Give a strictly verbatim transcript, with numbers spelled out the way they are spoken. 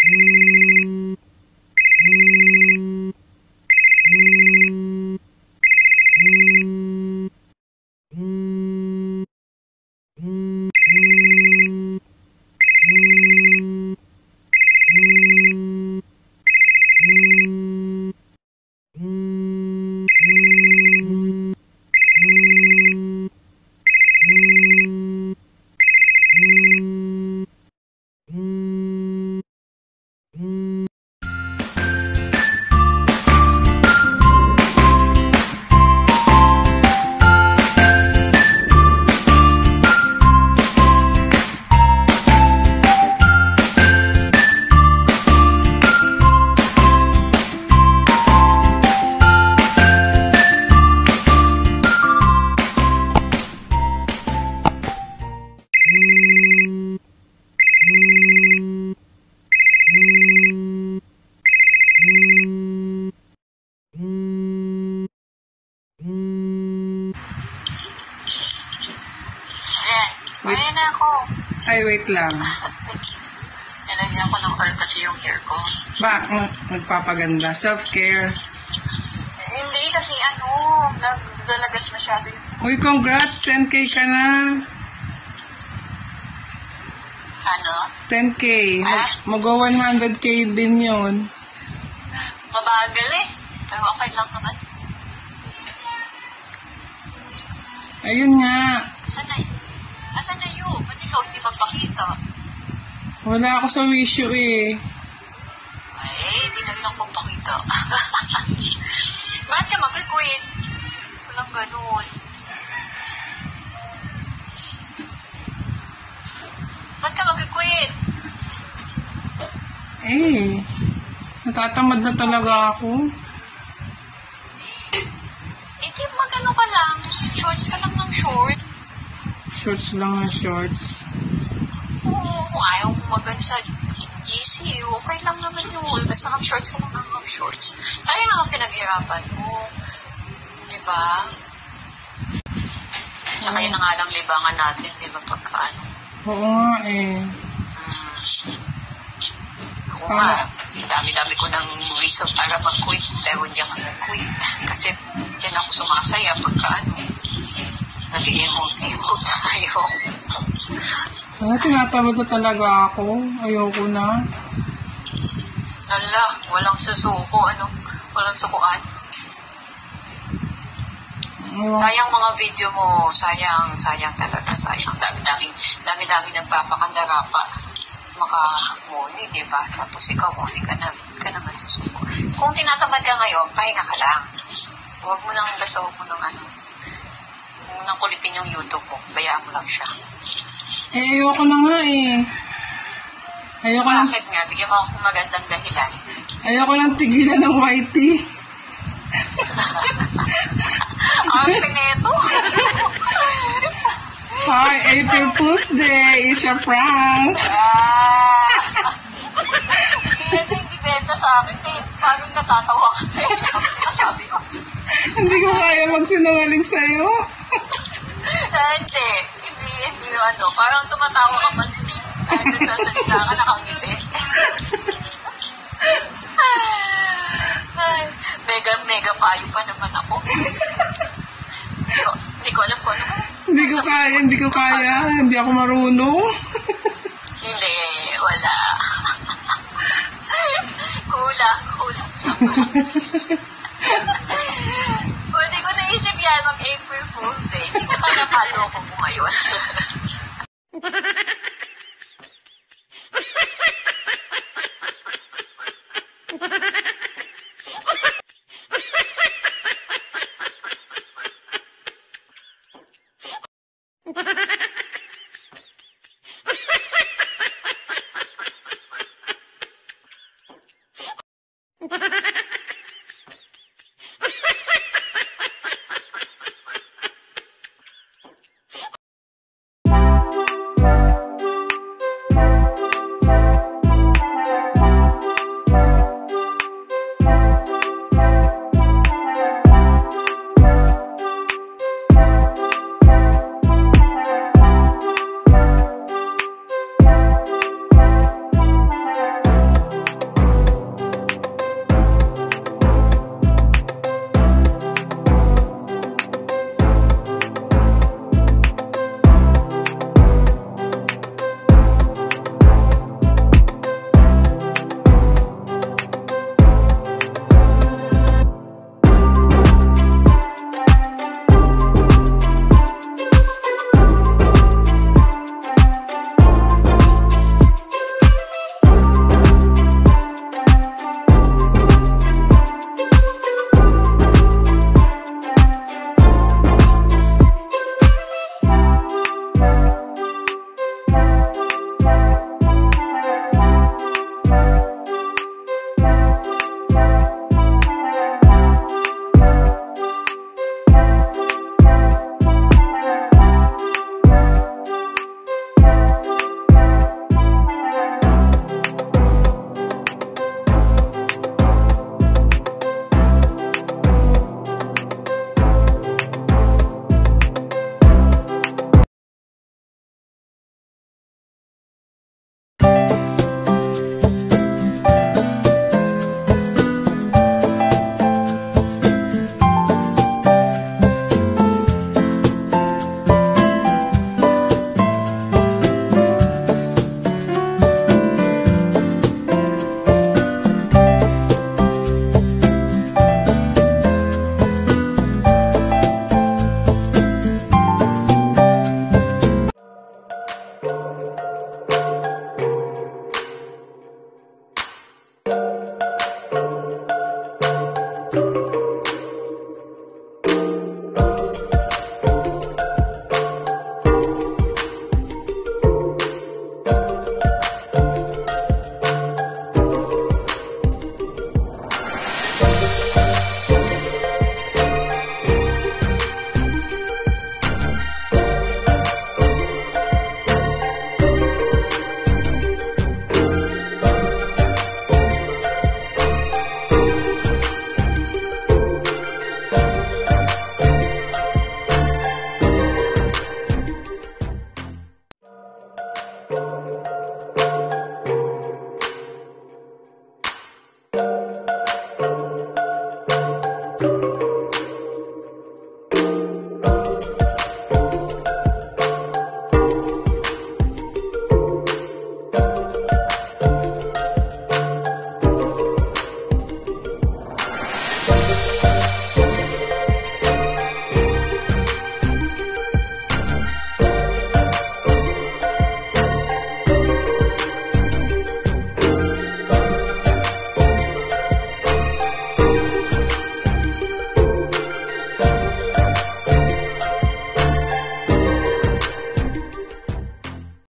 Wait. Ayan na ako. Ay, wait lang. Nalagyan ko ng oil kasi yung hair ko. Ba, nagpapaganda. Self-care. Hindi kasi ano, nagdalagas masyado yung... Uy, congrats! ten K ka na. Ano? ten K. Mag, ah? Mag-o one hundred K din yun. Mabagal eh. Pero okay lang naman. Ayun nga. Asan na yun? Asan na yun? Ba't ikaw hindi magpakita? Wala ako sa wish you eh. Ay, hindi na lang magpakita. Bakit ka mag-quit? Walang ganun. Bakit ka mag-quit? Eh, natatamad na talaga ako. Hindi, mag-ano ka lang. Shorts ka lang ng short. Shorts lang na shorts. Oo, kung ayaw mo mag-ano sa G C, okay lang naman yun. Basta mag-shorts ka lang ng mag-shorts. Sayang naman pinag-irapan mo. Diba? Tsaka yun na nga lang libangan natin, diba, pagka ano. Oo nga eh. Hmm. Ako nga, dami-dami ko ng reason para mag-quit, pero hindi ako nag-quit. Kasi dyan ako sumasaya pagka ano. Nag-i-emote-emote tayo. Ah, tinatamad na talaga ako. Ayoko na. Ala, walang susuko, ano? Walang sukuan. Ayoko. Sayang mga video mo, sayang, sayang talaga, sayang. Dami-dami, dami-dami nagpapakandara pa. Maka-muni, di ba? Tapos ikaw, muni ka na, ka naman susuko. Kung tinatamad ka ngayon, pahinga ka lang. Huwag mo nang basta, huwag mo nang ano. Huwag mo nang kulitin yung YouTube mo. Bayaan mo lang siya. Eh, ayoko na nga eh. Ayoko lang. Bakit nga? Bigyan mo akong magandang dahilan. Ayoko lang tigilan ng Y T. Ang pineto. Hi, April Fool's Day. It's a prank. Ah! Hindi na hindi benta sa akin eh. Parang natatawa ka eh. Sabi ko. Hindi ko kaya magsinungaling sa'yo. Ah, hindi. Hindi, hindi ano. Parang tumatawa ka pa din. Kahit nagsasalita ka, nakangiti. Ay, mega, mega payo pa naman ako. Hindi ko, hindi ko alam kung ano. Hindi ko kaya, hindi ko kaya. Hindi ako marunong. Hindi, wala. Kulang, kulang sa